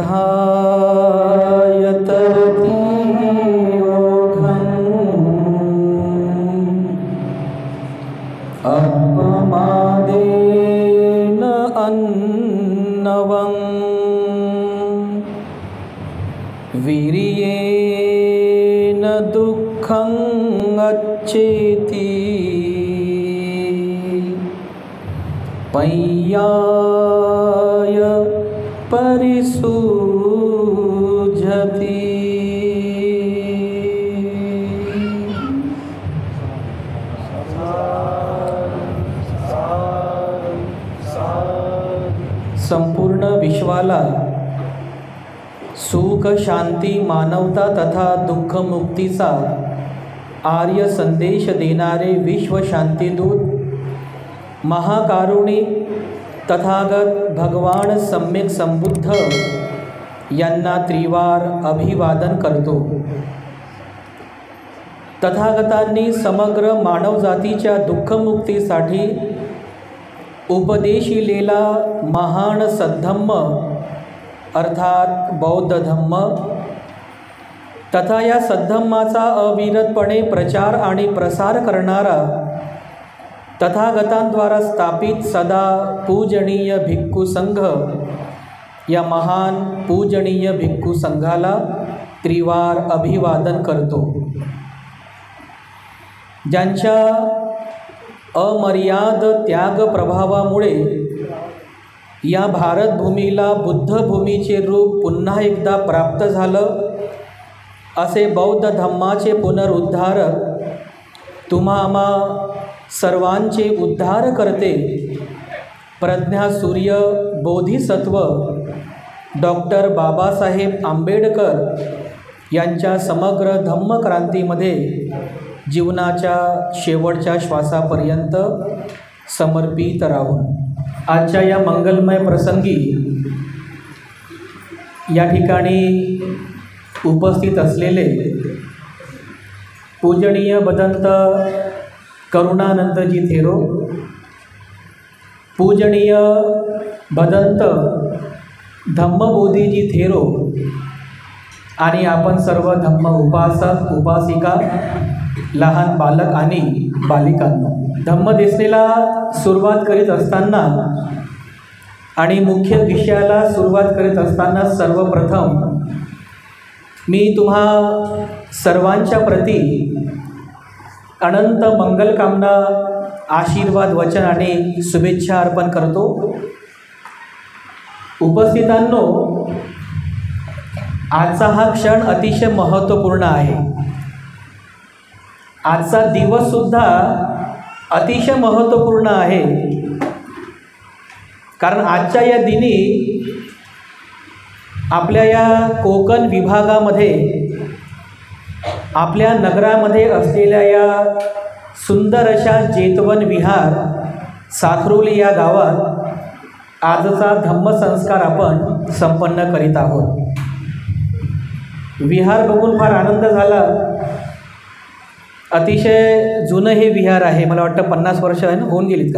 निधाय तरती अपमादेन अन्नवं वीर्येण दुःखं अच्छेति पय्याय परिसुझति। संपूर्ण विश्वाला सुख, शांती, मानवता तथा दुःख मुक्तीचा आर्य संदेश देणारे विश्व शांतीदूत महाकारुणिक तथागत भगवान सम्यक संबुद्ध यांना त्रिवार अभिवादन करतो। तथागतांनी समग्र मानवजातीच्या दुःखमुक्तीसाठी उपदेशिलेला महान सद्धम्म अर्थात बौद्ध धम्म तथा या सद्धम्माचा अविरतपणे प्रचार आणि प्रसार करणारा तथागतांद्वारा स्थापित सदा पूजनीय भिक्खू संघ या महान पूजनीय भिक्खू संघाला त्रिवार अभिवादन करतो। ज्यांच्या अमर्याद त्याग प्रभावामुळे या भारतभूमीला बुद्धभूमीचे रूप पुन्हा एकदा प्राप्त झालं, असे बौद्ध धम्माचे पुनरुद्धारक तुम्हा आम्हा सर्वांचे उद्धार करते प्रज्ञा सूर्य बोधिसत्व डॉक्टर बाबासाहेब आंबेडकर यांच्या समग्र धम्मक्रांतीमध्ये जीवनाच्या शेवटच्या श्वासापर्यंत समर्पित राहून आजच्या या मंगलमय प्रसंगी या ठिकाणी उपस्थित असलेले पूजनीय भदंत करुणानंदजी थेरो, पूजनीय भदंत धम्मबोधीजी थेरो आणि आपण सर्व धम्म उपासक उपासिका, लहान बालक आणि बालिकांनो, धम्मदेसनेला सुरुवात करीत असताना आणि मुख्य विषयाला सुरुवात करीत असताना सर्वप्रथम मी तुम्हा सर्वांच्या प्रती अनंत मंगलकामना, आशीर्वाद वचन आणि शुभेच्छा अर्पण करतो। उपस्थितांनो, आजचा हा क्षण अतिशय महत्त्वपूर्ण आहे। आजचा दिवससुद्धा अतिशय महत्त्वपूर्ण आहे, कारण आजच्या या दिनी आपल्या या कोकण विभागामध्ये आपल्या नगरामध्ये असलेल्या या सुंदर अशा जेतवन विहार साखरोली या गावात आजचा धम्मसंस्कार आपण संपन्न करीत आहोत। विहार बघून फार आनंद झाला। अतिशय जुनं हे विहार आहे, मला वाटतं 50 वर्ष आहे ना, होऊन गेलीत का?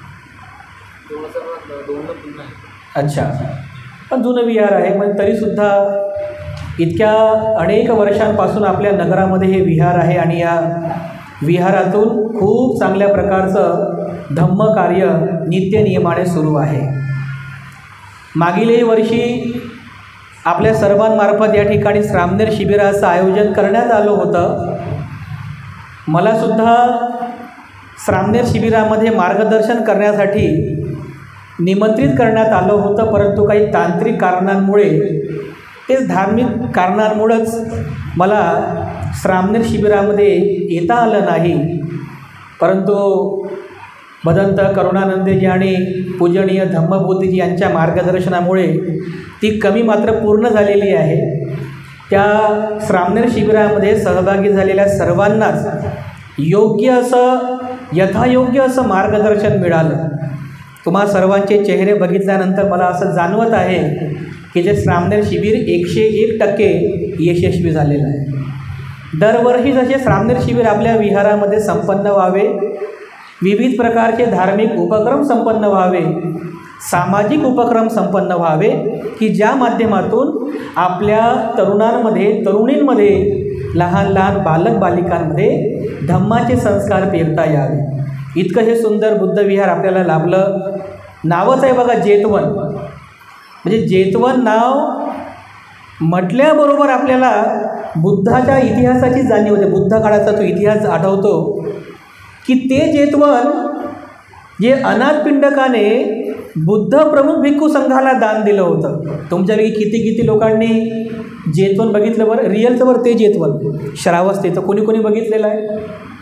अच्छा, पण जुनं विहार आहे, पण तरीसुद्धा इतक्या अनेक वर्षांपासून आपल्या नगरामध्ये हे विहार आहे आणि या विहारातून खूप चांगल्या प्रकारचं धम्मकार्य नित्यनियमाने सुरू आहे। मागीलही वर्षी आपल्या सर्वांमार्फत या ठिकाणी श्रामणेर शिबिराचं आयोजन करण्यात आलं होतं। मलासुद्धा श्रामणेर शिबिरामध्ये मार्गदर्शन करण्यासाठी निमंत्रित करण्यात आलं होतं, परंतु काही तांत्रिक कारणांमुळे, तेच धार्मिक कारणांमुळेच मला श्रामणेर शिबिरामध्ये येता आलं नाही। परंतु भदंत करुणानंदजी आणि पूजनीय धम्मबोधीजी यांच्या मार्गदर्शनामुळे ती कमी मात्र पूर्ण झालेली आहे। त्या श्रामणेर शिबिरामध्ये सहभागी झालेल्या सर्वांनाच योग्य असं, यथायोग्य असं मार्गदर्शन मिळालं। तुम्हा सर्वांचे चेहरे बघितल्यानंतर मला असं जाणवत आहे की जे श्रामणेर शिबिर 101% यशस्वी झालेलं आहे। दरवर्षी जसे श्रामणेर शिबिर आपल्या विहारामध्ये संपन्न व्हावे, विविध प्रकारचे धार्मिक उपक्रम संपन्न व्हावे, सामाजिक उपक्रम संपन्न व्हावे की ज्या माध्यमातून आपल्या तरुणांमध्ये तरुणींमध्ये लहान लहान बालक बालिकांमध्ये धम्माचे संस्कार पेरता यावे. इतकं हे सुंदर बुद्धविहार आपल्याला लाभलं. नावच आहे बघा जेतवन. म्हणजे जेतवन नाव म्हटल्याबरोबर आपल्याला बुद्धाच्या इतिहासाची जाणीव होते. बुद्ध काळाचा तो इतिहास आठवतो की ते जेतवन जे अनाथपिंडकाने बुद्ध प्रमुख भिक्खू संघाला दान दिलं होतं. तुमच्यापैकी किती किती लोकांनी जेतवन बघितलं बरं? रिअलचं बरं ते जेतवन श्रावस्तीचं कोणी कोणी बघितलेलं आहे?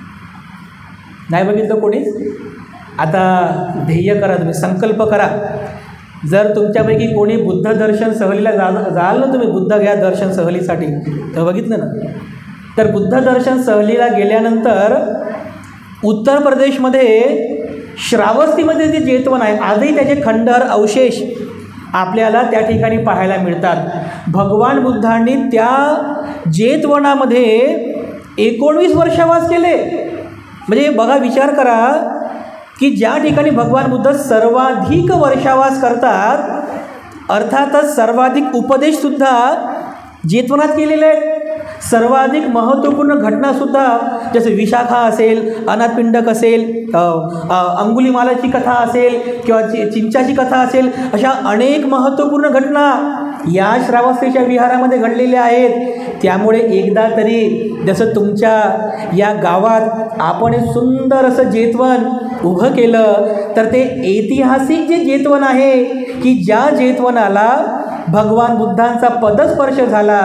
नाही बघितलं कोणीच? आता ध्येय करा, तुम्ही संकल्प करा. जर तुमच्यापैकी कोणी बुद्ध दर्शन सहलीला जाल ना, तुम्ही बुद्ध घ्या दर्शन सहलीसाठी, तर बघितलं ना, तर बुद्ध दर्शन सहलीला गेल्यानंतर उत्तर प्रदेशमध्ये श्रावस्तीमध्ये जे जेतवन आहे आजही त्याचे खंडर अवशेष आपल्याला त्या ठिकाणी पाहायला मिळतात. भगवान बुद्धांनी त्या जेतवनामध्ये 19 वर्ष वास केले. म्हणजे बघा, विचार करा की ज्या ठिकाणी भगवान बुद्ध सर्वाधिक वर्षावास करतात, अर्थातच सर्वाधिक उपदेशसुद्धा जेतवनात केलेले आहेत. सर्वाधिक महत्त्वपूर्ण घटनासुद्धा जसे विशाखा असेल, अनाथपिंडक असेल, अंगुलीमालाची कथा असेल किंवा चिंचाची कथा असेल, अशा अनेक महत्त्वपूर्ण घटना या श्रावस्तीच्या विहारामध्ये घडलेल्या आहेत. त्यामुळे एकदा तरी जसं तुमच्या या गावात आपण एक सुंदर असं जेतवन उभं केलं, तर ते ऐतिहासिक जे जेतवन आहे की ज्या जेतवनाला भगवान बुद्धांचा पदस्पर्श झाला,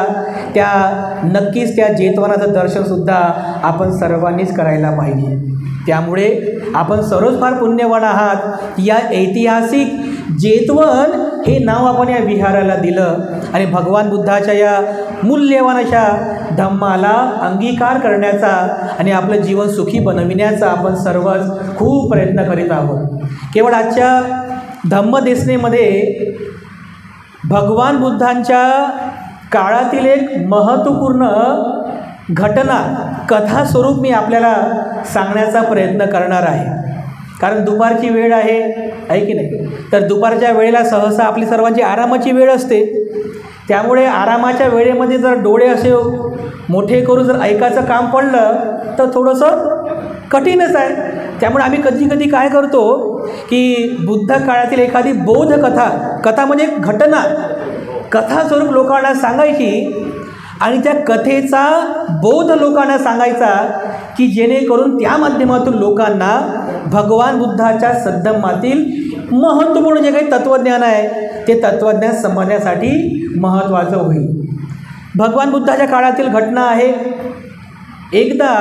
नक्कीच त्या जेतवनाचं दर्शनसुद्धा आपण सर्वांनीच करायला पाहिजे. त्यामुळे आपण सर्वच फार पुण्यवान आहात. या ऐतिहासिक जेतवन हे नाव आपण या विहाराला दिलं आणि भगवान बुद्धाच्या या मूल्यवान अशा धम्माला अंगीकार करण्याचा आणि आपलं जीवन सुखी बनविण्याचा आपण सर्वच खूप प्रयत्न करीत आहोत. केवळ आजच्या धम्मदेसनेमध्ये भगवान बुद्धांच्या काळातील एक महत्त्वपूर्ण घटना कथा स्वरूप मी आपल्याला सांगण्याचा प्रयत्न करणार आहे. कारण दुपारची वेळ आहे की नाही? तर दुपारच्या वेळेला सहसा आपली सर्वांची आरामाची वेळ असते. त्यामुळे आरामाच्या वेळेमध्ये जर डोळे असे मोठे करून जर ऐकायचं काम पडलं तर थोडंसं कठीणच आहे. त्यामुळे आम्ही कधी कधी काय करतो की बुद्ध काळातील एखादी बौद्ध कथा म्हणजे घटना कथा स्वरूप लोकांना सांगायची आणि त्या कथेचा बोध लोकांना सांगायचा की जेणेकरून त्या माध्यमातून लोकांना भगवान बुद्धाच्या सद्धम्मातील महत्त्वपूर्ण जे काही तत्त्वज्ञान आहे ते तत्त्वज्ञान समजण्यासाठी महत्त्वाचं होईल. भगवान बुद्धाच्या काळातील घटना आहे. एकदा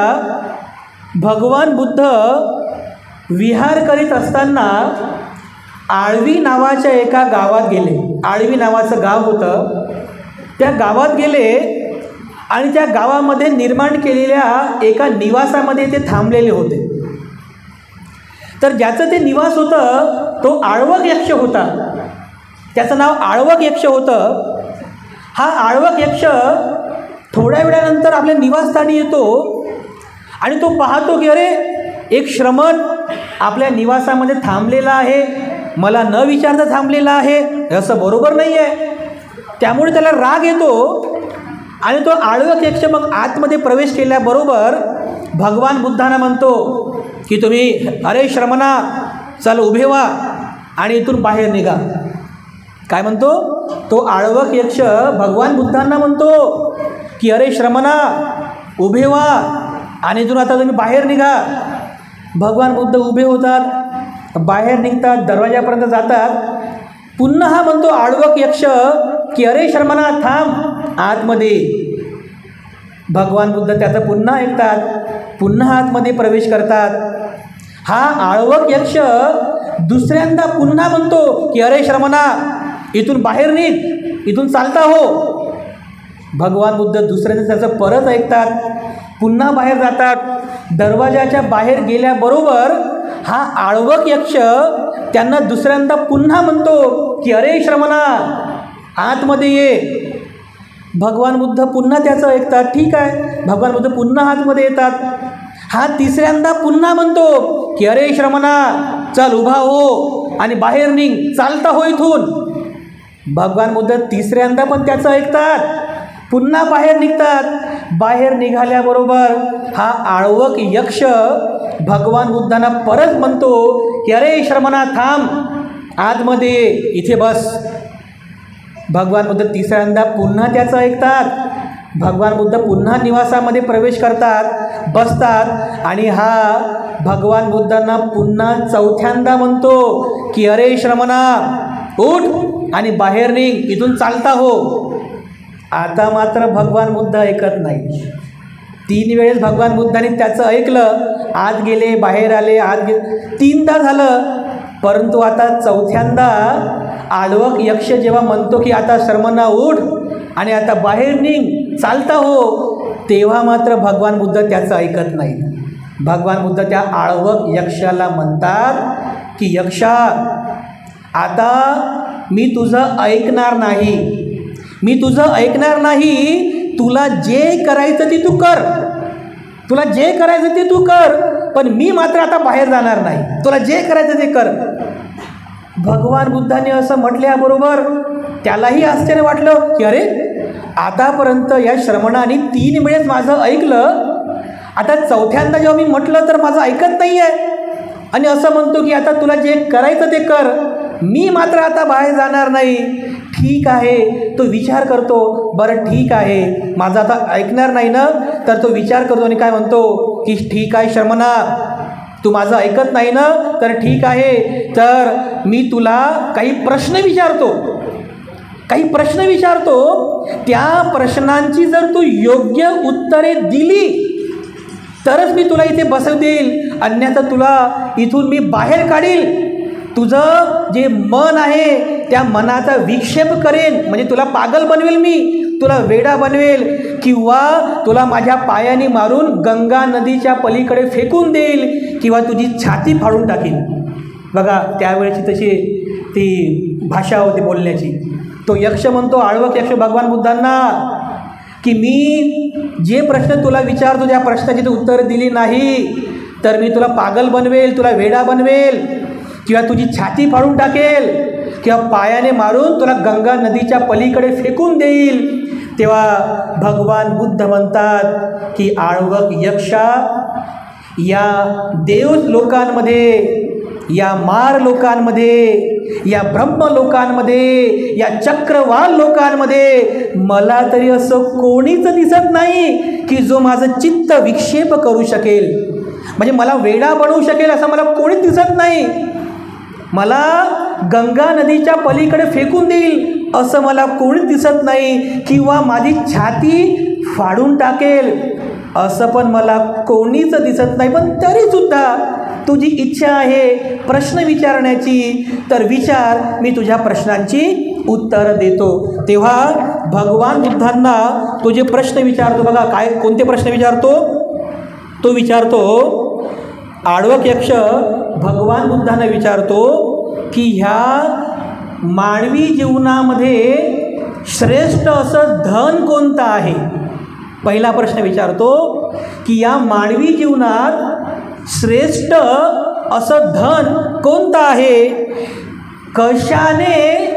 भगवान बुद्ध विहार करीत असताना आळवी नावाच्या एका गावात गेले. आळवी नावाचं गाव होतं. त्या गावात गेले आणि त्या गावामध्ये निर्माण केलेल्या एका निवासामध्ये ते थांबलेले होते. तर ज्याचं ते निवास होतं तो आळवक यक्ष होता. त्याचं नाव आळवक यक्ष होतं. हा आळवक यक्ष थोड्या वेळानंतर आपल्या निवासस्थानी येतो आणि तो पाहतो की अरे, एक श्रमण आपल्या निवासामध्ये थांबलेला आहे, मला न विचारता थांबलेला आहे, असं बरोबर नाही आहे. त्यामुळे त्याला राग येतो आणि तो आळवक यक्ष मग आतमध्ये प्रवेश केल्याबरोबर भगवान बुद्धांना म्हणतो की तुम्ही, अरे श्रमणा, चल उभे व्हा आणि इथून बाहेर निघा. काय म्हणतो तो आळवक यक्ष? भगवान बुद्धांना म्हणतो की अरे श्रमणा, उभे व्हा आणि इथून आता तुम्ही बाहेर निघा. भगवान बुद्ध उभे होतात, बाहेर निघतात, दरवाजापर्यंत जातात. पुन्हा हा म्हणतो आळवक यक्ष की अरे श्रमणा, थांब आतमध्ये. भगवान बुद्ध त्याचं पुन्हा ऐकतात, पुन्हा आतमध्ये प्रवेश करतात. हा आळवक यक्ष दुसऱ्यांदा पुन्हा म्हणतो की अरे श्रमणा, इथून बाहेर निघ, इथून चालता हो. भगवान बुद्ध दुसऱ्यांदा त्याचं परत ऐकतात, पुन्हा बाहेर जातात. दरवाजाच्या बाहेर गेल्याबरोबर हा आळवक यक्ष त्यांना दुसऱ्यांदा पुन्हा म्हणतो की अरे श्रमणा, आतमध्ये ये. भगवान बुद्ध पुन्हा त्याचं ऐकतात. ठीक आहे, भगवान बुद्ध पुन्हा आतमध्ये येतात. हा तिसऱ्यांदा पुन्हा म्हणतो की अरे श्रमणा, चल उभा हो. आणि बाहेर निघ, चालता हो इथून. भगवान बुद्ध तिसऱ्यांदा पण त्याचं ऐकतात, पुन्हा बाहेर निघतात. बाहेर निघाल्याबरोबर हा आळवक यक्ष भगवान बुद्धांना परत म्हणतो की अरे श्रमणा थांब, आतमध्ये इथे बस. भगवान बुद्ध तिसऱ्यांदा पुन्हा त्याचं ऐकतात. भगवान बुद्ध पुन्हा निवासामध्ये प्रवेश करतात, बसतात आणि हा भगवान बुद्धांना पुन्हा चौथ्यांदा म्हणतो की अरे श्रमणा उठ आणि बाहेर निघ, इथून चालता हो. आता मात्र भगवान बुद्ध ऐकत नाही. 3 वेळेस भगवान बुद्धांनी त्याचं ऐकलं, आत गेले, बाहेर आले, आत गेले, 3दा झालं. परंतु आता चौथ्यांदा आळवक यक्ष जेव्हा म्हणतो की आता श्रमणा उठ आणि आता बाहेर निघ, चालता हो, तेव्हा मात्र भगवान बुद्ध त्याचं ऐकत नाही. भगवान बुद्ध त्या आळवक यक्षाला म्हणतात की यक्षा, आता मी तुझं ऐकणार नाही, मी तुझं ऐकणार नाही. तुला जे करायचं ते तू कर, तुला जे करायचं ते तू कर, पण मी मात्र आता बाहेर जाणार नाही. तुला जे करायचं ते कर. भगवान बुद्धाने असं म्हटल्याबरोबर त्यालाही आश्चर्य वाटलं की अरे आतापर्यंत या श्रमणाने 3 वेळेस माझं ऐकलं, आता चौथ्यांदा जेव्हा मी म्हटलं तर माझं ऐकत नाही आहे आणि असं म्हणतो की आता तुला जे करायचं ते कर, मी मात्र आता बाहेर जाणार नाही. ठीक आहे, तो विचार करतो, बरं ठीक आहे, माझं आता ऐकणार नाही ना, तर तो विचार करतो आणि काय म्हणतो की ठीक आहे श्रमणा, तू माझं ऐकत नाही ना, तर ठीक आहे, तर मी तुला काही प्रश्न विचारतो, काही प्रश्न विचारतो. त्या प्रश्नांची जर तू योग्य उत्तरे दिली तरच मी तुला इथे बसवतील, अन्यथा तुला इथून मी बाहेर काढील. तुझं जे मन आहे त्या मनाचा विक्षेप करेन, म्हणजे तुला पागल बनवेल, मी तुला वेडा बनवेल, किंवा तुला माझ्या पायाने मारून गंगा नदीच्या पलीकडे फेकून देईल, किंवा तुझी छाती फाडून टाकीन. बघा त्यावेळेची तशी ती भाषा होती बोलण्याची. तो यक्ष म्हणतो, आळवक यक्ष भगवान बुद्धांना की मी जे प्रश्न तुला विचारतो त्या प्रश्नाची तू उत्तर दिली नाही तर मी तुला पागल बनवेल, तुला वेडा बनवेल, किंवा तुझी छाती फाडून टाकेल, किंवा पायाने मारून तुला गंगा नदीच्या पलीकडे फेकून देईल. तेव्हा भगवान बुद्ध म्हणतात की आळवक यक्षा, या देव लोकांमध्ये, या मार लोकांमध्ये, या ब्रह्म लोकांमध्ये, या चक्रवाल लोकांमध्ये मला तरी असं कोणीच दिसत नाही की जो माझं चित्त विक्षेप करू शकेल, म्हणजे मला वेडा बनवू शकेल असं मला कोणीच दिसत नाही. मला गंगा नदीच्या पलीकडे फेकून देईल असं मला कोणीच दिसत नाही, किंवा माझी छाती फाडून टाकेल असं पण मला कोणीच दिसत नाही. पण तरीसुद्धा तुझी इच्छा आहे प्रश्न विचारण्याची, तर विचार, मी तुझ्या प्रश्नांची उत्तरं देतो. तेव्हा भगवान बुद्धांना तो जे प्रश्न विचारतो, बघा काय कोणते प्रश्न विचारतो, तो विचारतो, आळवक यक्ष भगवान बुद्धांना विचारतो की ह्या मानवी जीवनामध्ये श्रेष्ठ असं धन कोणतं आहे. पहिला प्रश्न विचारतो की या मानवी जीवनात श्रेष्ठ असं धन कोणतं आहे, कशाने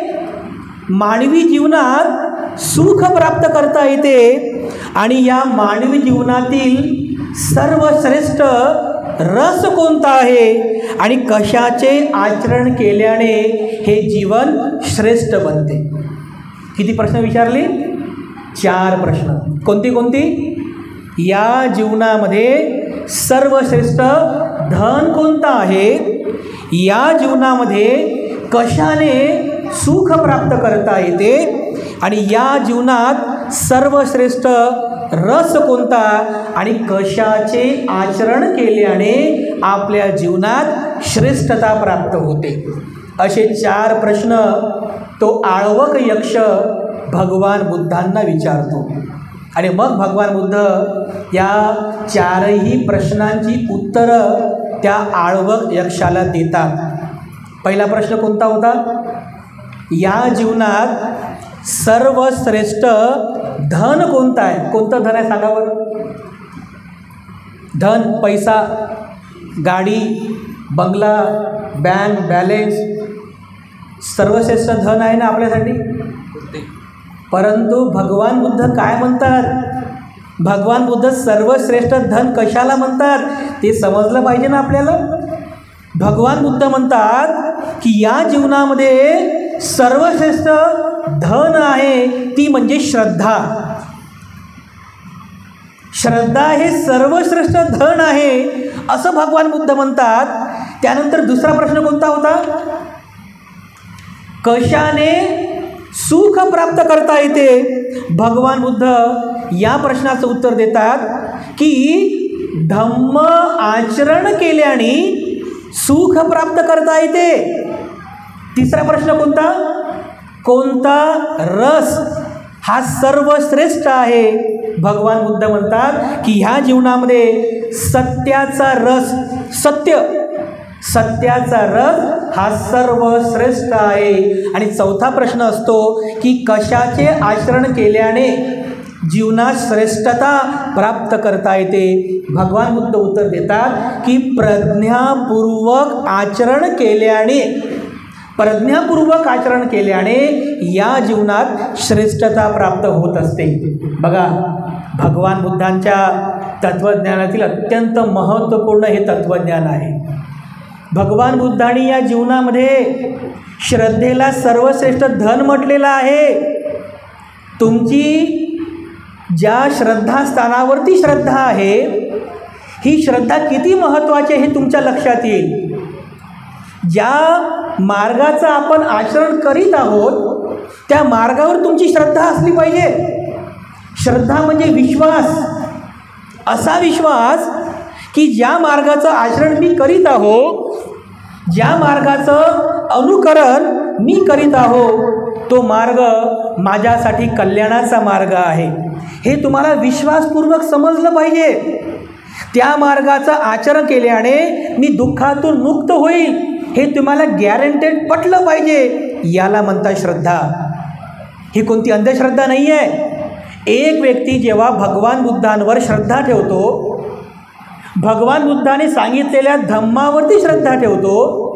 मानवी जीवनात सुख प्राप्त करता येते, आणि या मानवी जीवनातील सर्वश्रेष्ठ रस कोणता आहे, आणि कशाचे आचरण केल्याने हे जीवन श्रेष्ठ बनते. किती प्रश्न विचारले? 4 प्रश्न. कोणती कोणती? या जीवनामध्ये सर्वश्रेष्ठ धन कोणतं आहे, या जीवनामध्ये कशाने सुख प्राप्त करता येते, आणि या जीवनात सर्वश्रेष्ठ रस कोणता, आणि कशाचे आचरण केल्याने आपल्या जीवनात श्रेष्ठता प्राप्त होते. असे 4 प्रश्न तो आळवक यक्ष भगवान बुद्धांना विचारतो. आणि मग भगवान बुद्ध या 4ही प्रश्नांची उत्तरं त्या आळवक यक्षाला देतात. पहिला प्रश्न कोणता होता? या जीवनात सर्वश्रेष्ठ धन कोणतं आहे? कोणतं धन आहे सांगावर? धन, पैसा, गाडी, बंगला, बँक बॅलेन्स, सर्वश्रेष्ठ धन आहे ना आपल्यासाठी. परंतु भगवान बुद्ध काय म्हणतात, भगवान बुद्ध सर्वश्रेष्ठ धन कशाला म्हणतात ते समजलं पाहिजे ना आपल्याला. भगवान बुद्ध म्हणतात की या जीवनामध्ये सर्वश्रेष्ठ धन आहे ती म्हणजे श्रद्धा. श्रद्धा हे सर्वश्रेष्ठ धन आहे असं भगवान बुद्ध म्हणतात. त्यानंतर दुसरा प्रश्न कोणता होता, कशाने सुख प्राप्त करता येते. भगवान बुद्ध या प्रश्नाचं उत्तर देतात की धम्म आचरण केल्याने सुख प्राप्त करता येते. तिसरा प्रश्न कोणता, कोणता रस हा सर्वश्रेष्ठ आहे. भगवान बुद्ध म्हणतात की ह्या जीवनामध्ये सत्याचा रस, सत्याचा रस हा सर्वश्रेष्ठ आहे. आणि चौथा प्रश्न असतो की कशाचे आचरण केल्याने जीवनात श्रेष्ठता प्राप्त करता येते. भगवान बुद्ध उत्तर देतात की प्रज्ञापूर्वक आचरण केल्याने, प्रज्ञापूर्वक आचरण केल्याने या जीवनात श्रेष्ठता प्राप्त होत असते. बघा, भगवान बुद्धांच्या तत्त्वज्ञानातील अत्यंत महत्त्वपूर्ण हे तत्त्वज्ञान आहे. भगवान बुद्धांनी या जीवनामध्ये श्रद्धेला सर्वश्रेष्ठ धन म्हटलेलं आहे. तुमची ज्या श्रद्धास्थानावरती श्रद्धा आहे ही श्रद्धा किती महत्त्वाची आहे हे तुमच्या लक्षात येईल. ज्या मार्गाचं आपण आचरण करीत आहोत त्या मार्गावर तुमची श्रद्धा असली पाहिजे. श्रद्धा म्हणजे विश्वास, असा विश्वास की ज्या मार्गाचं आचरण मी करीत आहो, ज्या मार्गाचं अनुकरण मी करीत आहो तो मार्ग माझ्यासाठी कल्याणाचा मार्ग आहे हे तुम्हाला विश्वासपूर्वक समजलं पाहिजे. त्या मार्गाचं आचरण केल्याने मी दुःखातून मुक्त होईल हे तुम्हाला गॅरंटेड पटलं पाहिजे. याला म्हणतात श्रद्धा. ही कोणती अंधश्रद्धा नाही आहे. एक व्यक्ती जेव्हा भगवान बुद्धांवर श्रद्धा ठेवतो, भगवान बुद्धाने सांगितलेल्या धम्मावरती श्रद्धा ठेवतो,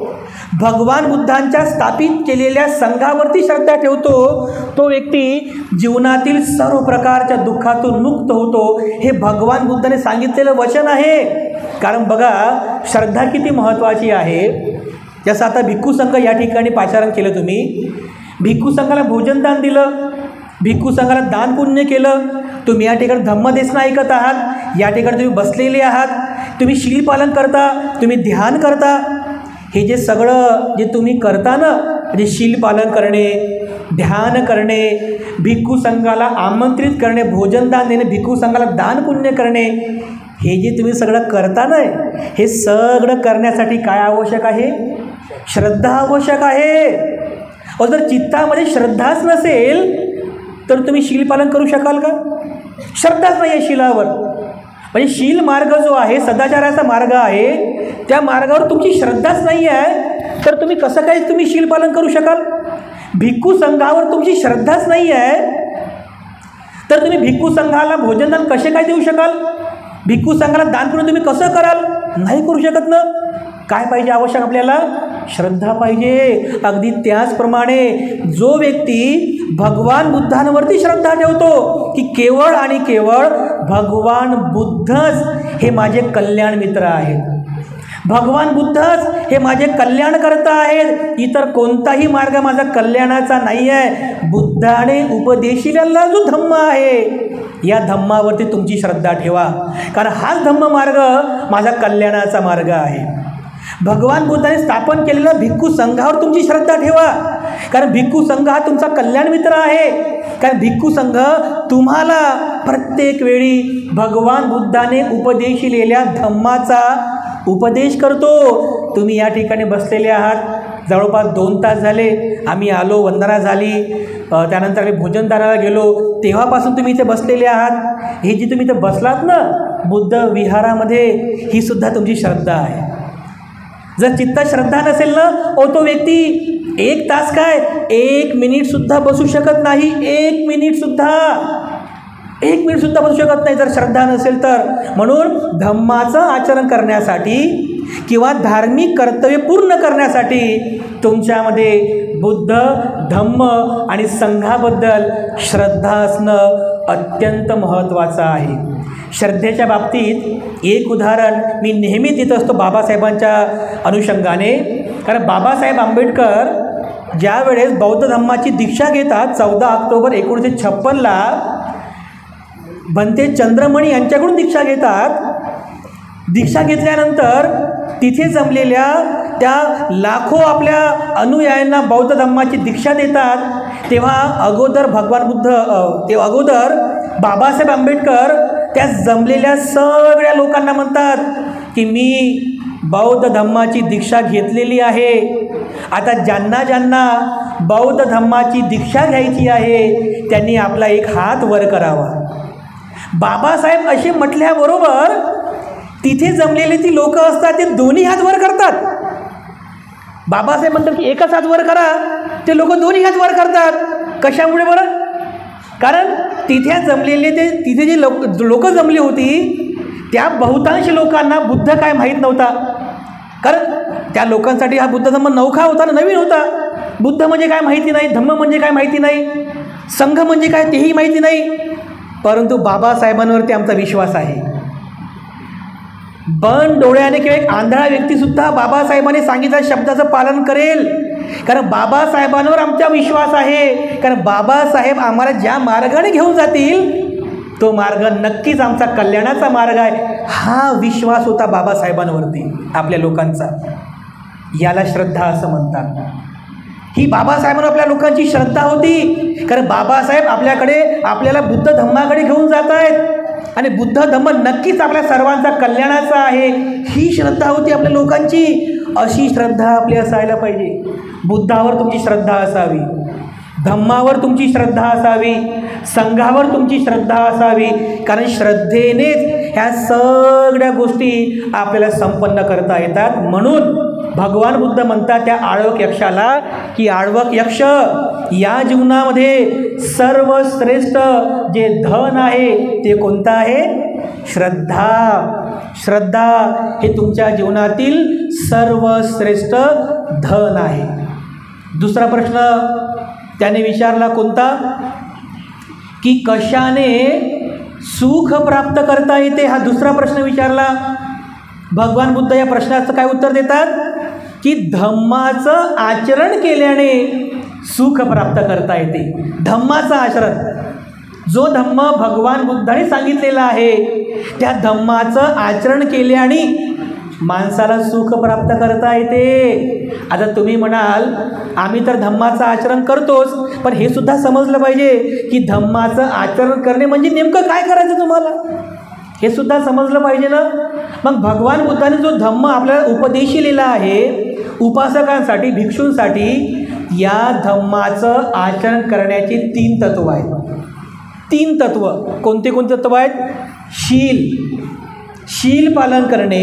भगवान बुद्धांच्या स्थापित केलेल्या संघावरती श्रद्धा ठेवतो, तो व्यक्ती जीवनातील सर्व प्रकारच्या दुःखातून मुक्त होतो. हे भगवान बुद्धाने सांगितलेलं वचन आहे. कारण बघा श्रद्धा किती महत्त्वाची आहे. जसं आता भिक्खू संघ या ठिकाणी पाचारण केलं, तुम्ही भिक्खू संघाला भोजनदान दिलं, भिक्खू संघाला दान पुण्य केलं, तुम्ही या ठिकाणी धम्मदेशना ऐकत आहात, या ठिकाणी तुम्ही बसलेले आहात, तुम्ही शीलपालन करता, तुम्ही ध्यान करता. हे जे सगळं जे तुम्ही करता ना, म्हणजे शीलपालन करणे, ध्यान करणे, भिक्खू संघाला आमंत्रित करणे, भोजनदान देणे, भिक्खू संघाला दान पुण्य करणे, हे जे तुम्ही सगळं करता ना, हे सगळं करण्यासाठी काय आवश्यक आहे, श्रद्धा आवश्यक आहे. और जर चित्तामध्ये श्रद्धाच नसेल तर तुम्ही शीलपालन करू शकाल का? श्रद्धाच नाही आहे शीलावर. म्हणजे शील मार्ग जो आहे, सदाचाराचा मार्ग आहे, त्या मार्गावर तुमची श्रद्धाच नाही आहे तर तुम्ही कसं काय तुम्ही शीलपालन करू शकाल? भिक्खू संघावर तुमची श्रद्धाच नाही आहे तर तुम्ही भिक्खू संघाला भोजनदान कसे काय देऊ शकाल? भिक्खू संघाला दान पुण्य तुम्ही कसं कराल? नाही करू शकत ना. काय पाहिजे आवश्यक आपल्याला? श्रद्धा पाहिजे. अगदी त्याचप्रमाणे जो व्यक्ती भगवान बुद्धांवरती श्रद्धा ठेवतो की केवळ आणि केवळ भगवान बुद्धच हे माझे कल्याण मित्र आहेत, भगवान बुद्धच हे माझे कल्याण करता आहेत, इतर कोणताही मार्ग माझा कल्याणाचा नाही आहे. बुद्धाने उपदेशिलेला जो धम्म आहे या धम्मावरती तुमची श्रद्धा ठेवा, कारण हाच धम्म मार्ग माझा कल्याणाचा मार्ग आहे. भगवान बुद्धाने स्थापन केलेल्या भिक्खू संघावर तुमची श्रद्धा ठेवा, कारण भिक्खू संघ हा तुमचा कल्याण मित्र आहे. कारण भिक्खू संघ तुम्हाला प्रत्येक वेळी भगवान बुद्धाने उपदेशिलेल्या धम्माचा उपदेश करतो. तुम्ही या ठिकाणी बसलेले आहात, जवळपास 2 तास झाले, आम्ही आलो, वंदना झाली, त्यानंतर आम्ही भोजनदानाला गेलो, तेव्हापासून तुम्ही इथे बसलेले आहात. हे जी तुम्ही इथे बसलात ना बुद्ध विहारामध्ये, ही सुद्धा तुमची श्रद्धा आहे. जर चित्तात श्रद्धा नसेल ना, तो व्यक्ती 1 तास काय 1 मिनिटसुद्धा बसू शकत नाही. 1 मिनिटसुद्धा बसू शकत नाही जर श्रद्धा नसेल तर. म्हणून धम्माचं आचरण करण्यासाठी किंवा धार्मिक कर्तव्य पूर्ण करण्यासाठी तुमच्यामध्ये बुद्ध, धम्म आणि संघाबद्दल श्रद्धा असणं अत्यंत महत्त्वाचं आहे. श्रद्धेच्या बाबतीत एक उदाहरण मी नेहमी देत असतो बाबासाहेबांच्या अनुषंगाने. कारण बाबासाहेब आंबेडकर ज्या वेळेस बौद्ध धम्माची दीक्षा घेतात 14 ऑक्टोबर 1956ला भंते चंद्रमणी यांच्याकडून दीक्षा घेतात. दीक्षा घेतल्यानंतर तिथे जमलेल्या त्या लाखो आपल्या अनुयायांना बौद्ध धम्माची दीक्षा देतात. तेव्हा अगोदर भगवान बुद्ध तेव्हा अगोदर बाबासाहेब आंबेडकर त्या जमलेल्या सगळ्या लोकांना म्हणतात की मी बौद्ध धम्माची दीक्षा घेतलेली आहे. आता ज्यांना ज्यांना बौद्ध धम्माची दीक्षा घ्यायची आहे त्यांनी आपला एक हात वर करावा. बाबासाहेब असे म्हटल्याबरोबर तिथे जमलेले ती लोक असतात ते दोन्ही हात वर करतात. बाबासाहेब म्हणतात की एकच हात वर करा, ते लोक दोन्ही हात वर करतात. कशामुळे बरं? कारण तिथे जमलेले तिथे जे लोक जमली होती त्या बहुतांश लोकांना बुद्ध काय माहीत नव्हता. कारण त्या लोकांसाठी हा बुद्ध धम्म नवखा होता ना, नवीन होता. बुद्ध म्हणजे काय माहिती नाही, धम्म म्हणजे काय माहिती नाही, संघ म्हणजे काय तेही माहिती नाही. परंतु बाबासाहेबांवरती आमचा विश्वास आहे. बंद डोळ्याने किंवा एक आंधळा व्यक्तीसुद्धा बाबासाहेबांनी सांगितलेल्या शब्दाचं पालन करेल. कारण बाबासाहेबांवर आमचा विश्वास आहे. कारण बाबासाहेब आम्हाला ज्या मार्गाने घेऊन जातील तो मार्ग नक्कीच आमचा कल्याणाचा मार्ग आहे. हा विश्वास होता बाबासाहेबांवरती आपल्या लोकांचा. याला श्रद्धा असं म्हणतात. ही बाबासाहेबांवर आपल्या लोकांची श्रद्धा होती. कारण बाबासाहेब आपल्याला बुद्ध धम्माकडे घेऊन जात आहेत आणि बुद्ध धम्म नक्कीच आपल्या सर्वांचा कल्याणाचा आहे, ही श्रद्धा होती आपल्या लोकांची. अशी श्रद्धा आपली असायला पाहिजे. बुद्धावर तुमची श्रद्धा असावी, धम्मावर तुमची श्रद्धा असावी, संघावर तुमची श्रद्धा असावी. कारण श्रद्धेनेच ह्या सगळ्या गोष्टी आपल्याला संपन्न करता येतात. म्हणून भगवान बुद्ध म्हणतात त्या आळवक यक्षाला की आळवक यक्ष, या जीवनामध्ये सर्वश्रेष्ठ जे धन आहे ते कोणतं आहे? श्रद्धा. श्रद्धा हे तुमच्या जीवनातील सर्वश्रेष्ठ धन आहे. दुसरा प्रश्न त्याने विचारला कोणता? की कशाने सुख प्राप्त करता येते, हा दुसरा प्रश्न विचारला. भगवान बुद्ध या प्रश्नाचं काय उत्तर देतात? की धम्माचं आचरण केल्याने सुख प्राप्त करता येते. धम्माचं आचरण, जो धम्म भगवान बुद्धाने सांगितलेला आहे त्या धम्माचं आचरण केल्याने माणसाला सुख प्राप्त करता येते. आता तुम्ही म्हणाल आम्ही तर धम्माचं आचरण करतोच, पण हे सुद्धा समजलं पाहिजे की धम्माचं आचरण करणे म्हणजे नेमकं काय करायचं तुम्हाला, हे सुद्धा समजलं पाहिजे ना. मग भगवान बुद्धाने जो धम्म आपल्याला उपदेशिलेला आहे उपासकांसाठी, भिक्षूंसाठी, या धम्माचं आचरण करण्याचे 3 तत्व आहेत. 3 तत्व कोणते कोणते तत्व आहेत? शील पालन करणे,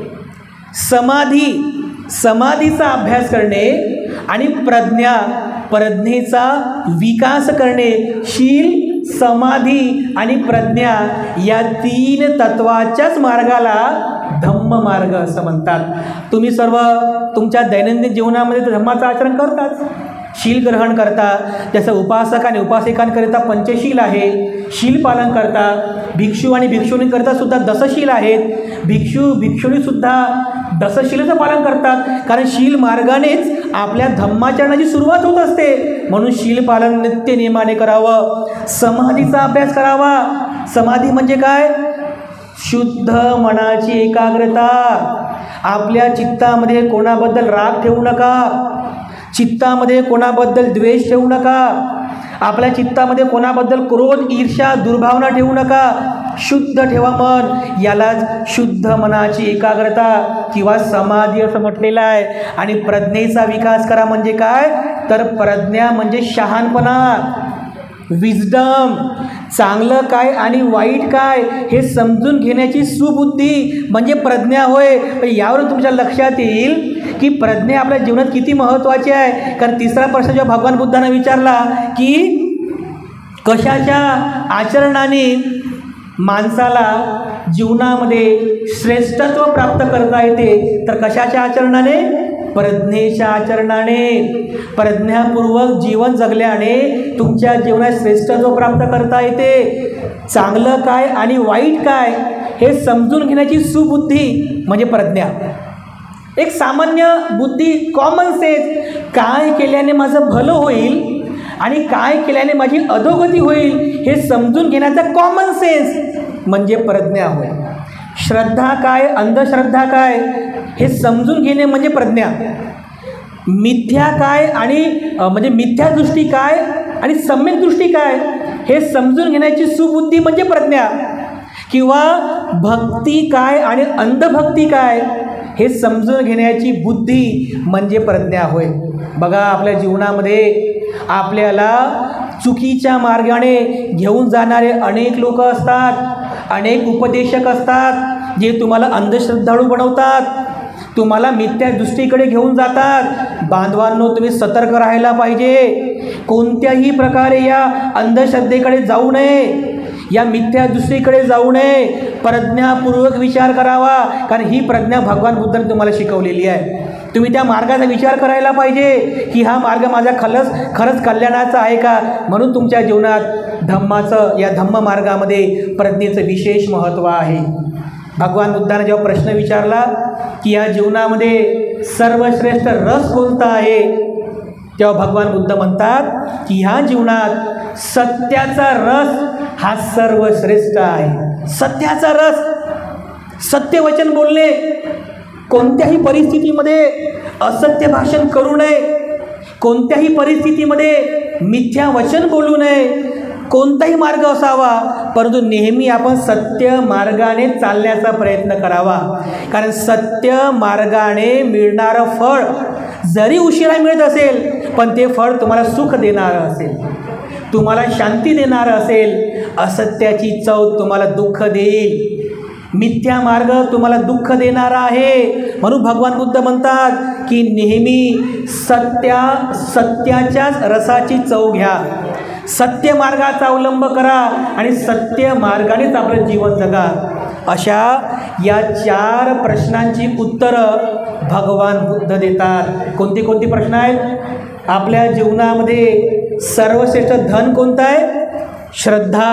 समाधीचा अभ्यास करणे आणि प्रज्ञेचा विकास करणे. शील, समाधी आणि प्रज्ञा या 3 तत्वाच्याच मार्गाला धम्म मार्ग असं म्हणतात. तुम्ही सर्व तुमच्या दैनंदिन जीवनामध्ये धम्माचं आचरण करताच. शील ग्रहण करता, जसं उपासक आणि उपासिकांकरिता पंचशील आहे, शील पालन करता. भिक्षू आणि भिक्षुणींकरिता सुद्धा दसशील आहेत. भिक्षू भिक्षुणीसुद्धा दसशीलाचं पालन करतात. कारण शील मार्गानेच आपल्या धम्माचरणाची सुरुवात होत असते. म्हणून शील पालन नित्य नियमाने करावं. समाधीचा अभ्यास करावा. समाधी म्हणजे काय? शुद्ध मनाची एकाग्रता. आपल्या चित्तामध्ये कोणाबद्दल राग ठेवू नका, चित्तामध्ये कोणाबद्दल द्वेष ठेवू नका, आपल्या चित्तामध्ये कोणाबद्दल क्रोध, ईर्ष्या, दुर्भावना ठेवू नका. शुद्ध ठेवा मन. यालाच शुद्ध मनाची एकाग्रता किंवा समाधी असं म्हटलेलं आहे. आणि प्रज्ञेचा विकास करा म्हणजे काय? तर प्रज्ञा म्हणजे शहाणपणा, विजडम. चांगलं काय आणि वाईट काय हे समजून घेण्याची सुबुद्धी म्हणजे प्रज्ञा होय. यावरून तुमच्या लक्षात येईल की प्रज्ञा आपल्या जीवनात किती महत्त्वाची आहे. कारण तिसरा प्रश्न जेव्हा भगवान बुद्धाने विचारला की कशाच्या आचरणाने माणसाला जीवनामध्ये श्रेष्ठत्व प्राप्त करता येते, तर कशाच्या आचरणाने? प्रज्ञेच्या आचरणाने, प्रज्ञापूर्वक जीवन जगल्याने तुमच्या जीवनात श्रेष्ठत्व प्राप्त करता येते. चांगलं काय आणि वाईट काय हे समजून घेण्याची सुबुद्धी म्हणजे प्रज्ञा. एक सामान्य बुद्धी, कॉमन सेन्स, काय केल्याने माझं भलं होईल आणि काय केल्याने माझी अधोगती होईल हे समजून घेण्याचा कॉमन सेन्स म्हणजे प्रज्ञा होय. श्रद्धा काय, अंधश्रद्धा काय हे समजून घेणे म्हणजे प्रज्ञा. मिथ्या काय आणि म्हणजे मिथ्या दृष्टी काय आणि सम्यक दृष्टी काय हे समजून घेण्याची सुबुद्धी म्हणजे प्रज्ञा. किंवा भक्ती काय आणि अंधभक्ती काय हे समजून घेण्याची बुद्धी म्हणजे प्रज्ञा होय. बघा, आपल्या जीवनामध्ये आपल्याला चुकीच्या मार्गाने घेऊन जाणारे अनेक लोक असतात, अनेक उपदेशक असतात जे तुम्हाला अंधश्रद्धाळू बनवतात, तुम्हाला मिथ्या दृष्टीकडे घेऊन जातात. बांधवांनो, तुम्ही सतर्क राहायला पाहिजे. कोणत्याही प्रकारे या अंधश्रद्धेकडे जाऊ नये, या मिथ्या दृष्टीकडे जाऊ नये. प्रज्ञापूर्वक विचार करावा, कारण ही प्रज्ञा भगवान बुद्धांनी तुम्हाला शिकवलेली आहे. तुम्ही त्या मार्गाचा विचार करायला पाहिजे की हा मार्ग माझा खरंच कल्याणाचा आहे का. म्हणून तुमच्या जीवनात धम्माचं, या धम्म मार्गामध्ये प्रज्ञेचं विशेष महत्त्व आहे. भगवान बुद्धाने जेव्हा प्रश्न विचारला की या जीवनामध्ये सर्वश्रेष्ठ रस कोणता आहे, तेव्हा भगवान बुद्ध म्हणतात की ह्या जीवनात सत्याचा रस हा सर्वश्रेष्ठ आहे. सत्याचा रस, सत्य वचन बोलणे, कोणत्याही परिस्थितीमध्ये असत्य भाषण करू नये, कोणत्याही परिस्थितीमध्ये मिथ्या वचन बोलू नये. कोणताही मार्ग असावा, परंतु नेहमी आपण सत्य मार्गाने चालण्याचा प्रयत्न करावा. कारण सत्य मार्गाने मिळणारं फळ जरी उशिरा मिळत असेल, पण ते फळ तुम्हाला सुख देणारं असेल, तुम्हाला शांती देणारं असेल. असत्याची चव तुम्हाला दुःख देईल, मिथ्या मार्ग तुम्हाला दुःख देणारा आहे. म्हणून भगवान बुद्ध म्हणतात की नेहमी सत्याच्याच रसाची चव घ्या, सत्य मार्गाचा अवलंब करा आणि सत्य मार्गानेच आपलं जीवन जगा. अशा या 4 प्रश्नांची उत्तरं भगवान बुद्ध देतात. कोणती कोणती प्रश्न आहेत? आपल्या जीवनामध्ये सर्वश्रेष्ठ धन कोणतं आहे? श्रद्धा.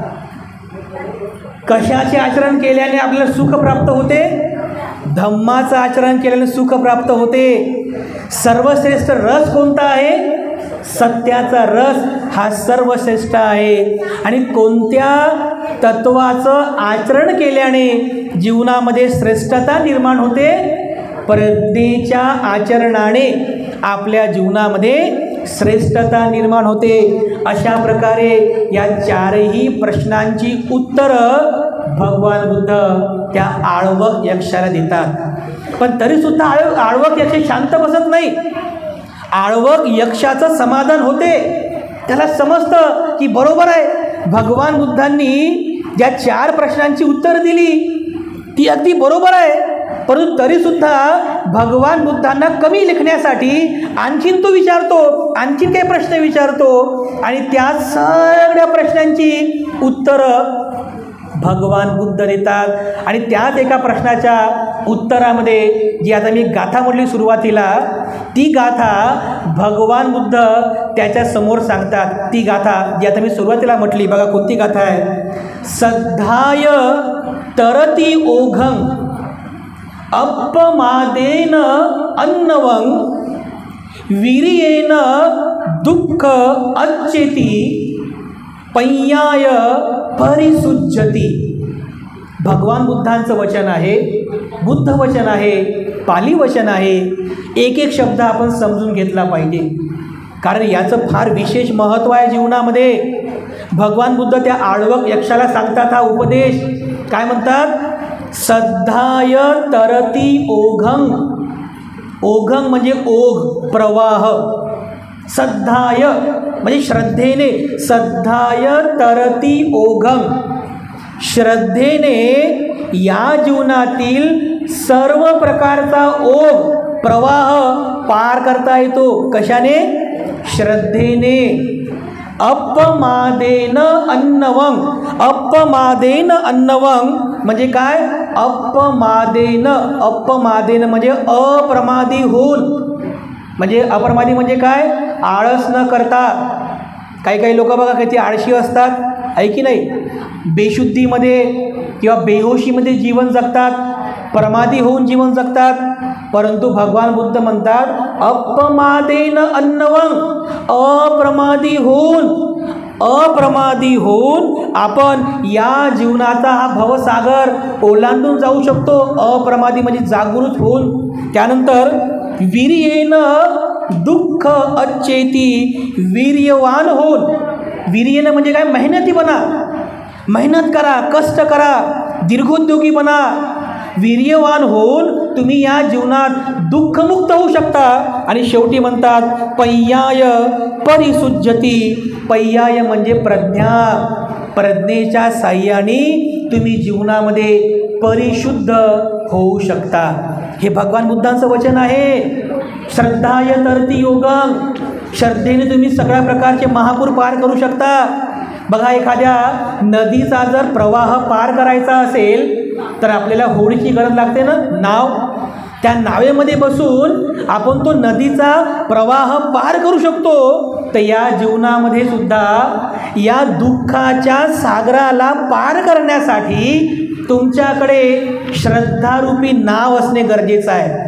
कशाचे आचरण केल्याने आपल्याला सुख प्राप्त होते? धम्माचं आचरण केल्याने सुख प्राप्त होते. सर्वश्रेष्ठ रस कोणता आहे? सत्याचा रस हा सर्वश्रेष्ठ आहे. आणि कोणत्या तत्वाचं आचरण केल्याने जीवनामध्ये श्रेष्ठता निर्माण होते? प्रज्ञेच्या आचरणाने आपल्या जीवनामध्ये श्रेष्ठता निर्माण होते. अशा प्रकारे या 4ही प्रश्नांची उत्तरं भगवान बुद्ध त्या आळवक यक्षाला देतात. पण तरीसुद्धा आळवक यक्ष शांत बसत नाही. आळवक यक्षाचं समाधान होते. त्याला समजतं की बरोबर आहे, भगवान बुद्धांनी ज्या 4 प्रश्नांची उत्तरं दिली ती अगदी बरोबर आहे. परंतु तरीसुद्धा भगवान बुद्धांना कमी लेखण्यासाठी आणखीन तो विचारतो, आणखीन काही प्रश्न विचारतो आणि त्या सगळ्या प्रश्नांची उत्तरं भगवान बुद्ध देतात. आणि त्याच एका प्रश्नाच्या उत्तरामध्ये जी आता मी गाथा म्हटली सुरुवातीला, ती गाथा भगवान बुद्ध त्याच्या समोर सांगतात. ती गाथा जी आता मी सुरुवातीला म्हटली, बघा कोणती गाथा आहे. सद्धाय तरती ओघं अपमादेन अन्नवं वीर्येन दुःख अच्छेती पय्याय परिसुज्जती. भगवान बुद्धांचं वचन आहे, बुद्ध वचन आहे, पाली वचन आहे. एक एक शब्द आपण समजून घेतला पाहिजे, कारण याचं फार विशेष महत्त्व आहे जीवनामध्ये. भगवान बुद्ध त्या आळवक यक्षाला सांगतात हा उपदेश. काय म्हणतात? सद्धाय तरती ओघं. ओघं म्हणजे ओघ, प्रवाह. सद्धाय म्हणजे श्रद्धेने. सद्धाय तरती ओघं. श्रद्धेने या जीवनातील सर्व प्रकारचा ओघ, प्रवाह पार करता येतो. कशाने? श्रद्धेने. अपमादेन अन्नवं. अपमादेन अन्नवं म्हणजे काय? अपमादेन, अपमादेन म्हणजे अप्रमादी होऊन, म्हणजे अप्रमादी म्हणजे काय, आळस न करता. काही काही लोक बघा किती आळशी असतात, आहे की नाही, बेशुद्धीमध्ये किंवा बेहोशीमध्ये जीवन जगतात, प्रमादी होऊन जीवन जगतात. परंतु भगवान बुद्ध म्हणतात अपमादेन अन्नवं, अप्रमादी होऊन आपण या जीवनाचा हा भवसागर ओलांडून जाऊ शकतो. अप्रमादी म्हणजे जागृत होऊन. त्यानंतर वीर्येन दुःख अच्छेती, वीर्यवान होऊन. वीर्येन म्हणजे काय, मेहनती बना, मेहनत करा, कष्ट करा, दीर्घोद्योगी बना. वीर्यवान होऊन तुम्ही या जीवनात दुःखमुक्त होऊ शकता. आणि शेवटी म्हणतात पय्याय परिसुज्जती, पय्याय म्हणजे प्रज्ञा, प्रज्ञेच्या साह्याने तुम्ही जीवनामध्ये परिशुद्ध होऊ शकता. हे भगवान बुद्धांचं वचन आहे. श्रद्धाय तरती योगं, श्रद्धेने तुम्ही सगळ्या प्रकारचे महापूर पार करू शकता. बघा, एखाद्या नदीचा जर प्रवाह पार करायचा असेल तर आपल्याला होडीची गरज लागते ना, नाव. त्या नावेमध्ये बसून आपण तो नदीचा प्रवाह पार करू शकतो. तर या जीवनामध्ये सुद्धा या दुःखाच्या सागराला पार करण्यासाठी तुमच्याकडे श्रद्धारूपी नाव असणे गरजेचं आहे.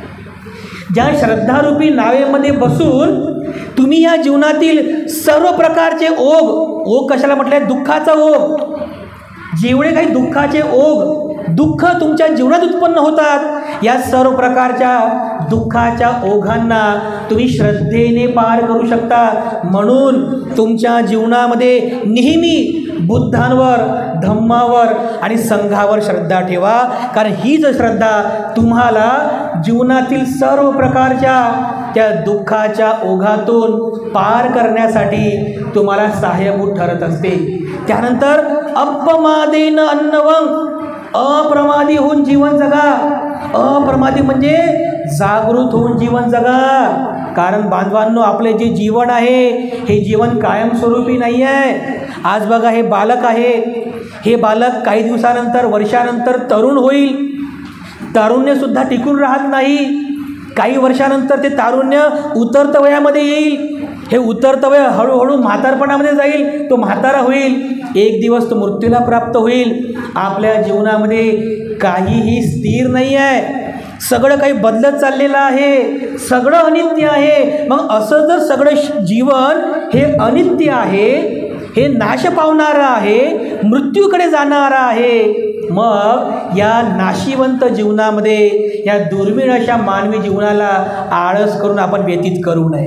ज्या श्रद्धारूपी नावेमध्ये बसून तुम्ही या जीवनातील सर्व प्रकारचे ओघ कशाला म्हटलं आहे, दुःखाचा ओघ, जेवढे काही दुःखाचे ओघ, दुःख तुमच्या जीवनात उत्पन्न होतात, या सर्व प्रकारच्या दुःखाच्या ओघांना तुम्ही श्रद्धेने पार करू शकता. म्हणून तुमच्या जीवनामध्ये नेहमी बुद्धांवर, धम्मावर आणि संघावर श्रद्धा ठेवा. कारण हीच श्रद्धा तुम्हाला जीवनातील सर्व प्रकारच्या त्या दुःखाच्या ओघातून पार करण्यासाठी तुम्हाला सहाय्यभूत ठरत असते. त्यानंतर अपमादेन अन्नवं, अप्रमादी होऊन जीवन जगा. अप्रमादी म्हणजे जागृत होऊन जीवन जगा. कारण बांधवांनो, आपले जे जीवन आहे हे जीवन कायमस्वरूपी नाही आहे. आज बघा, हे बालक आहे, हे बालक काही दिवसानंतर, वर्षानंतर तरुण होईल. तारुण्यसुद्धा टिकून राहत नाही. काही वर्षानंतर ते तारुण्य उतरत वयामध्ये येईल. हे उतरत वय हळूहळू म्हातारपणामध्ये जाईल, तो म्हातारा होईल. एक दिवस तो मृत्यूला प्राप्त होईल. आपल्या जीवनामध्ये काहीही स्थिर नाही आहे, सगळं काही बदलत चाललेलं आहे, सगळं अनित्य आहे. मग असं जर सगळं जीवन हे अनित्य आहे, हे नाश पावणारं आहे, मृत्यूकडे जाणारं आहे, मग या नाशिवंत जीवनामध्ये, या दुर्मिळ अशा मानवी जीवनाला आळस करून आपण व्यतीत करू नये.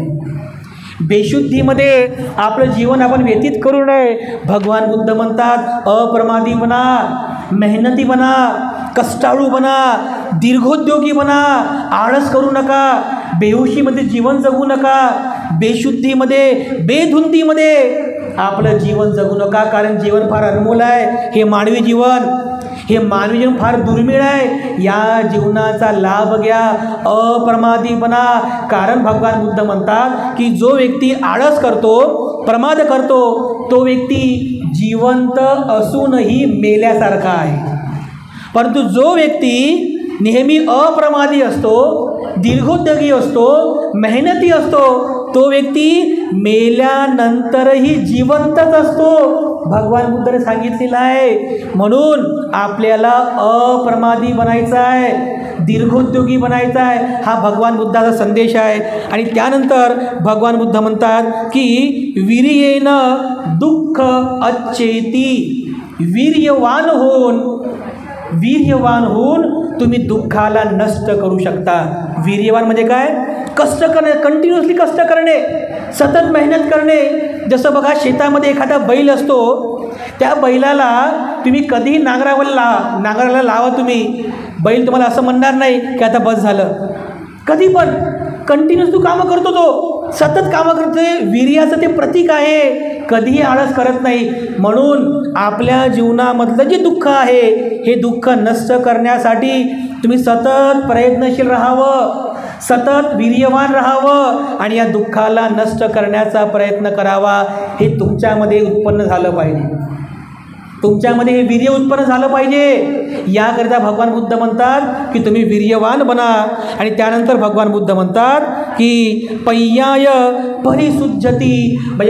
बेशुद्धीमध्ये आपलं जीवन आपण व्यतीत करू नये. भगवान बुद्ध म्हणतात अप्रमादी बना, मेहनती बना, कष्टाळू बना, दीर्घोद्योगी बना, आळस करू नका, बेहोशीमध्ये जीवन जगू नका, बेशुद्धीमध्ये, बेधुंदीमध्ये आपलं जीवन जगू नका. कारण जीवन फार अनमोल आहे. हे मानवी जीवन फार दुर्मिळ आहे. या जीवनाचा लाभ घ्या, अप्रमादी बना. कारण भगवान बुद्ध म्हणतात की जो व्यक्ती आळस करतो, प्रमाद करतो, तो व्यक्ती जिवंत असूनही मेल्यासारखा आहे. परंतु जो व्यक्ती नेहमी अप्रमादी असतो, दीर्घोद्योगी असतो, मेहनती असतो, तो व्यक्ती मेल्यानंतरही जिवंतच असतो, भगवान बुद्धाने सांगितलेलं आहे. म्हणून आपल्याला अप्रमादी बनायचं आहे, दीर्घोद्योगी बनायचं आहे. हा भगवान बुद्धाचा संदेश आहे. आणि त्यानंतर भगवान बुद्ध म्हणतात की वीर्येन दुःख अच्छेती, वीर्यवान होऊन तुम्ही दुःखाला नष्ट करू शकता. वीर्यवान म्हणजे काय, कष्ट करणे, कंटिन्युअसली कष्ट करणे, सतत मेहनत करणे. जसं बघा, शेतामध्ये एखादा बैल असतो, त्या बैलाला तुम्ही कधीही नांगराला लावा तुम्ही, बैल तुम्हाला असं म्हणणार नाही की आता बस झालं. कधी पण कंटिन्युअस तू कामं करतो, तो सतत कामं करतोय. वीर्याचं ते प्रतीक आहे, कधीही आळस करत नाही. म्हणून आपल्या जीवनामधलं जे दुःख आहे, हे दुःख नष्ट करण्यासाठी तुम्ही सतत प्रयत्नशील राहावं, सतत वीर्यवान राहावं आणि या दुःखाला नष्ट करण्याचा प्रयत्न करावा. हे तुमच्यामध्ये उत्पन्न झालं पाहिजे. तुमच्यामध्ये हे वीर्य उत्पन्न झालं पाहिजे. याकरिता भगवान बुद्ध म्हणतात की तुम्ही वीर्यवान बना. आणि त्यानंतर भगवान बुद्ध म्हणतात की पय्याय परिशुद्धती, म्हणजे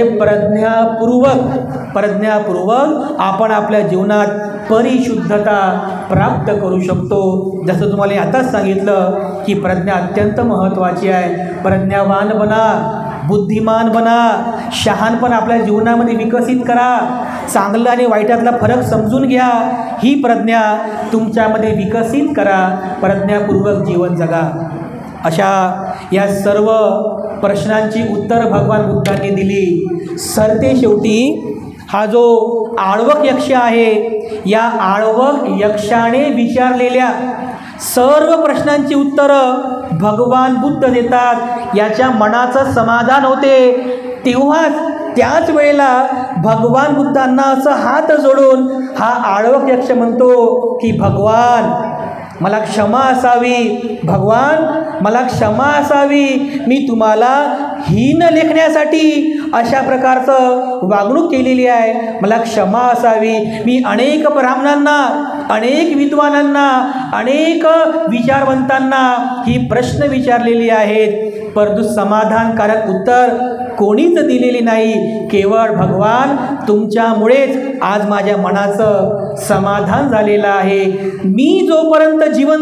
प्रज्ञापूर्वक आपण आपल्या जीवनात परिशुद्धता प्राप्त करू शकतो. जसं तुम्हाला आताच सांगितलं की प्रज्ञा अत्यंत महत्त्वाची आहे. प्रज्ञावान बना, बुद्धिमान बना, शहाणपण आपल्या जीवनामध्ये विकसित करा, चांगलं आणि वाईटातला फरक समजून घ्या, ही प्रज्ञा तुमच्यामध्ये विकसित करा, प्रज्ञापूर्वक जीवन जगा. अशा या सर्व प्रश्नांची उत्तर भगवान बुद्धांनी दिली. सरतेशेवटी हा जो आळवक यक्ष आहे, या आळवक यक्षाने विचारलेल्या सर्व प्रश्नांची उत्तरं भगवान बुद्ध देतात. याच्या मनाचं समाधान होते. तेव्हाच त्याच वेळेला भगवान बुद्धांना असं हात जोडून हा आळवक यक्ष म्हणतो की भगवान मला क्षमा असावी, भगवान मला क्षमा असावी, मी तुम्हाला हीन लेखण्यासाठी अशा प्रकारचं वागणूक केलेली आहे, मला क्षमा असावी. मी अनेक ब्राह्मणांना, अनेक विद्वानांना, अनेक विचारवंतांना ही प्रश्न विचारलेली आहेत, परंतु समाधानकारक उत्तर कोणीच दिलेली नाही. केवळ भगवान तुमच्यामुळेच आज माझ्या मनाचं समाधान झालेलं आहे. मी जोपर्यंत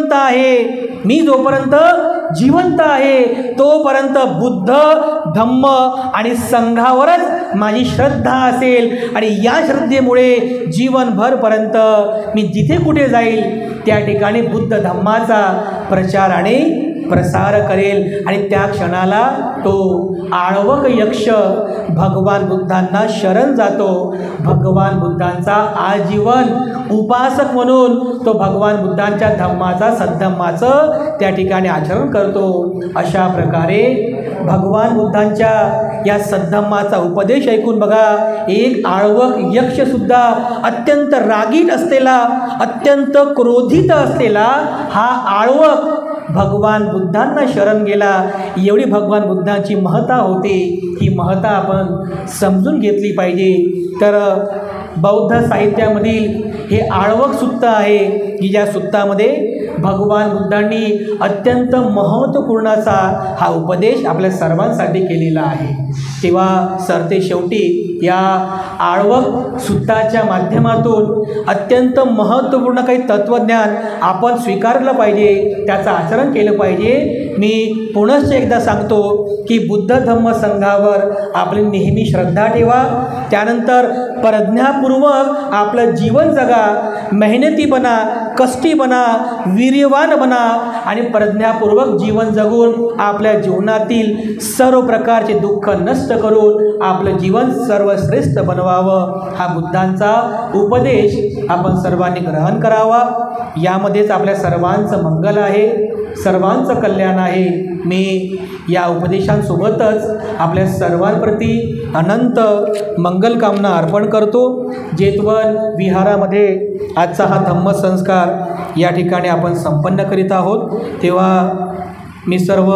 जिवंत आहे तोपर्यंत बुद्ध, धम्म आणि संघावरच माझी श्रद्धा असेल. आणि या श्रद्धेमुळे जीवनभरपर्यंत मी जिथे कुठे जाईल त्या ठिकाणी बुद्ध धम्माचा प्रचार आणि प्रसार करेल. आणि त्या क्षणाला तो आळवक यक्ष भगवान बुद्धांना शरण जातो. भगवान बुद्धांचा आजीवन उपासक म्हणून तो भगवान बुद्धांच्या धम्माचा, सद्धम्माचं त्या ठिकाणी आचरण करतो. अशा प्रकारे भगवान बुद्धांच्या या सद्धम्माचा उपदेश ऐकून बघा, एक आळवक यक्षसुद्धा अत्यंत रागीट असलेला, अत्यंत क्रोधित असलेला हा आळवक भगवान बुद्धांना शरण गेला. एवढी भगवान बुद्धांची महत्ता होती. ही महत्ता आपण समजून घेतली पाहिजे. तर बौद्ध साहित्यामधील हे आळवक सुत्त आहे की ज्या सुत्तामध्ये भगवान बुद्धांनी अत्यंत महत्त्वपूर्ण असा हा उपदेश आपल्या सर्वांसाठी केलेला आहे. तेव्हा सरतेशेवटी या आळवक सुत्ताच्या माध्यमातून अत्यंत महत्त्वपूर्ण काही तत्त्वज्ञान आपण स्वीकारलं पाहिजे, त्याचं आचरण केलं पाहिजे. मी पुनश्च एकदा सांगतो की बुद्ध धम्म संघावर आपली नेहमी श्रद्धा ठेवा. त्यानंतर प्रज्ञापूर्वक आपलं जीवन जगा, मेहनती बना, कष्टी बना, वीर्यवान बना आणि प्रज्ञापूर्वक जीवन जगून आपल्या जीवनातील सर्व प्रकारचे दुःख नष्ट करून आपलं जीवन सर्वश्रेष्ठ बनवावं. हा बुद्धांचा उपदेश आपण सर्वांनी ग्रहण करावा. यामध्येच आपल्या सर्वांचं मंगल आहे, सर्वांचं कल्याण आहे. मी या उपदेशांसोबतच आपल्या सर्वांप्रती अनंत मंगलकामना अर्पण करतो. जेतवन विहारामध्ये आजचा हा धम्मसंस्कार या ठिकाणी आपण संपन्न करीत आहोत. तेव्हा मी सर्व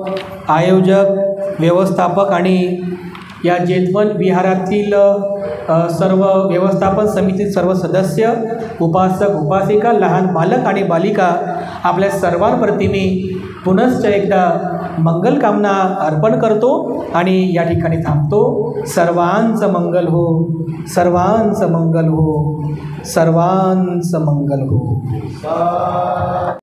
आयोजक, व्यवस्थापक आणि या जेतवन विहारातील सर्व व्यवस्थापन समितीतील सर्व सदस्य, उपासक, उपासिका, लहान बालक आणि बालिका आपल्या सर्वांप्रती मी पुनश्च एकदा मंगलकामना अर्पण करतो आणि या ठिकाणी थांबतो. सर्वांचं मंगल हो, सर्वांचं मंगल हो, सर्वांचं मंगल हो.